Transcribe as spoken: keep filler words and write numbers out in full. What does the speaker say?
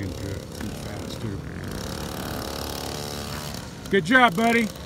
working good too fast too. Good job, buddy.